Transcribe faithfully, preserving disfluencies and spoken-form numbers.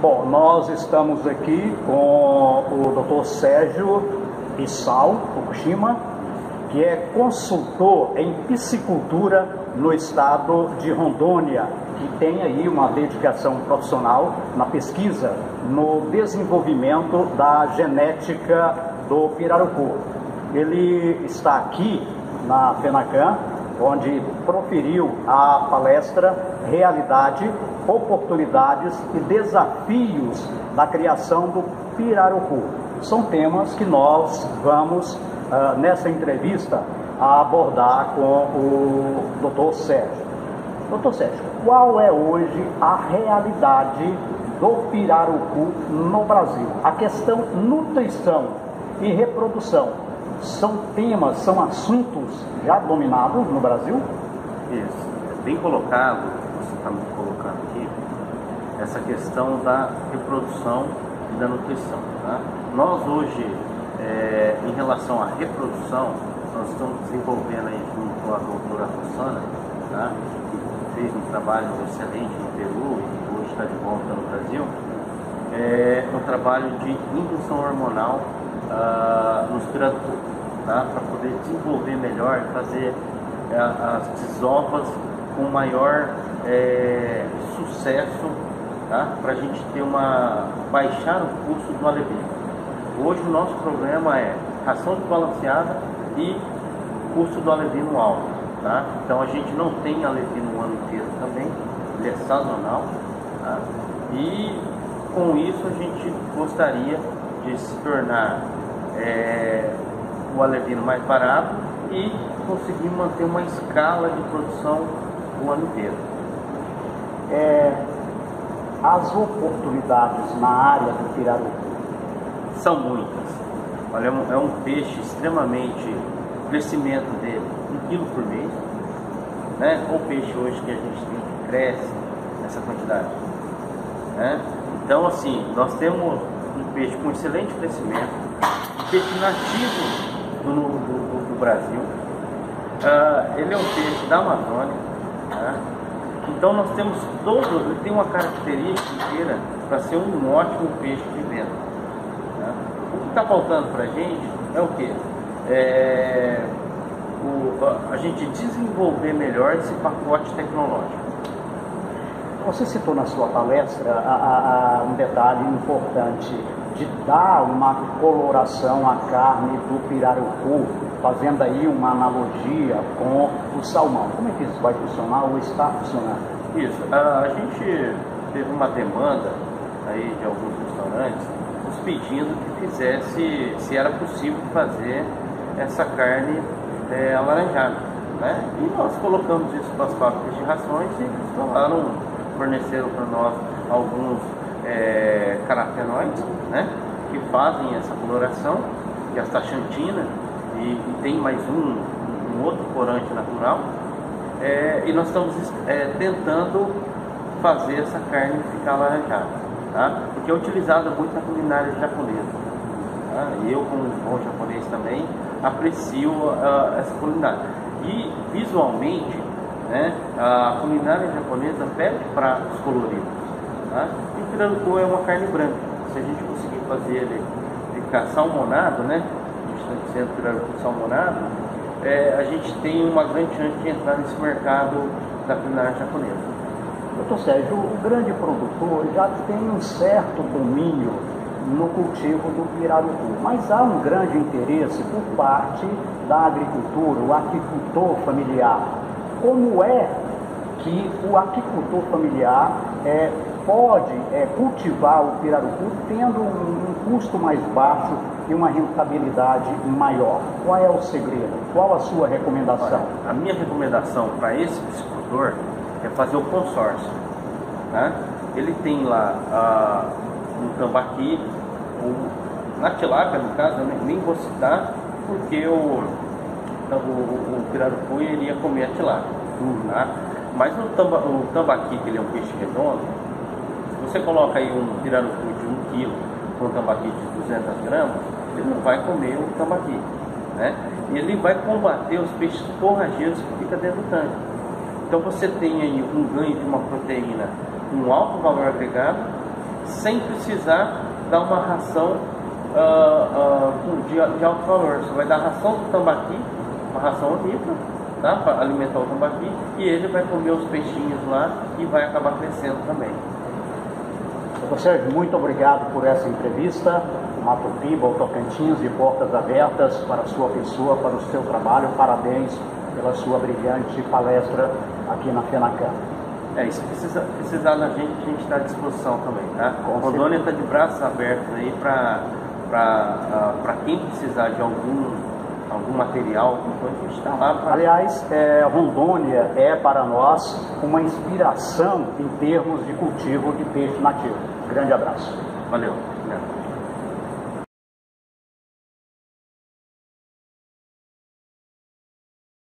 Bom, nós estamos aqui com o doutor Sérgio Isao Fukushima, que é consultor em piscicultura no estado de Rondônia, que tem aí uma dedicação profissional na pesquisa, no desenvolvimento da genética do pirarucu. Ele está aqui na FENACAM, onde proferiu a palestra Realidade, Oportunidades e Desafios da Criação do Pirarucu. São temas que nós vamos, uh, nessa entrevista, abordar com o doutor Sérgio. doutor Sérgio, qual é hoje a realidade do pirarucu no Brasil? A questão nutrição e reprodução são temas, são assuntos já dominados no Brasil? Isso, é bem colocado, você está me colocando aqui, essa questão da reprodução e da nutrição. Tá? Nós hoje, é, em relação à reprodução, nós estamos desenvolvendo aí junto com a doutora Rossana, tá? Que fez um trabalho excelente no Peru e hoje está de volta no Brasil, é um trabalho de indução hormonal ah, nos pirarucu, tá? Para poder desenvolver melhor, fazer é, as desovas com maior é, sucesso, tá? Para a gente ter uma baixar o custo do alevino. Hoje o nosso problema é ração desbalanceada e custo do alevino alto, tá? Então a gente não tem alevino o ano inteiro também, ele é sazonal, tá? E com isso a gente gostaria de se tornar é, o alevino mais barato e conseguir manter uma escala de produção o ano inteiro. É, as oportunidades na área do pirarucu são muitas. Olha, é um peixe extremamente, o crescimento dele, um quilo por mês, né? O peixe hoje que a gente tem que cresce nessa quantidade, né? Então, assim, nós temos um peixe com excelente crescimento, um peixe nativo do, do, do Brasil, uh, ele é um peixe da Amazônia, né? Então nós temos todo, ele tem uma característica inteira para ser um ótimo peixe de venda, né? O que está faltando para a gente é o que? É, o, a, a gente desenvolver melhor esse pacote tecnológico. Você citou na sua palestra a, a, um detalhe importante de dar uma coloração à carne do pirarucu, fazendo aí uma analogia com o salmão. Como é que isso vai funcionar ou está funcionando? Isso, a, a gente teve uma demanda aí de alguns restaurantes nos pedindo que fizesse, se era possível fazer essa carne é, alaranjada, né? E nós colocamos isso para as fábricas de rações e eles falaram, forneceram para nós alguns é, carotenoides, né, que fazem essa coloração, que é a astaxantina, e, e tem mais um, um outro corante natural, é, e nós estamos é, tentando fazer essa carne ficar alaranjada, tá? Porque é utilizada muito na culinária japonesa, tá? E eu, como bom japonês também, aprecio uh, essa culinária. E visualmente, né, a culinária japonesa pede pratos coloridos, tá? E o pirarucu é uma carne branca. Se a gente conseguir fazer ele ficar salmonado, né, a gente está dizendo pirarucu salmonado, é, a gente tem uma grande chance de entrar nesse mercado da culinária japonesa. Doutor Sérgio, o grande produtor já tem um certo domínio no cultivo do pirarucu, mas há um grande interesse por parte da agricultura, o aquicultor familiar. Como é que o aquicultor familiar é, pode é, cultivar o pirarucu tendo um, um custo mais baixo e uma rentabilidade maior? Qual é o segredo? Qual a sua recomendação? Olha, a minha recomendação para esse piscicultor é fazer o consórcio, né? Ele tem lá ah, um tambaqui, um, na tilápia, no caso, eu nem vou citar, porque o, o, o pirarucu iria comer a tilápia, tá? Mas o, tamba, o tambaqui, que ele é um peixe redondo, se você coloca aí um pirarucu de um quilo com um tambaqui de duzentas gramas, ele não vai comer o tambaqui, né? E ele vai combater os peixes forrageiros que ficam dentro do tanque. Então você tem aí um ganho de uma proteína com um alto valor agregado sem precisar dar uma ração uh, uh, de, de alto valor. Você vai dar ração do tambaqui, uma ração rica, tá? Para alimentar o tambaqui, e ele vai comer os peixinhos lá e vai acabar crescendo também. doutor Sérgio, muito obrigado por essa entrevista. Matopiba, o Tocantins, de portas abertas para a sua pessoa, para o seu trabalho. Parabéns pela sua brilhante palestra aqui na FENACAM. É, isso precisa, precisar da gente, a gente está à disposição também, tá? Com Rondônia está de braços abertos aí para para quem precisar de algum, algum material, alguma coisa, a gente está lá. Pra... Aliás, é, Rondônia é para nós uma inspiração em termos de cultivo de peixe nativo. Grande abraço. Valeu. Obrigado.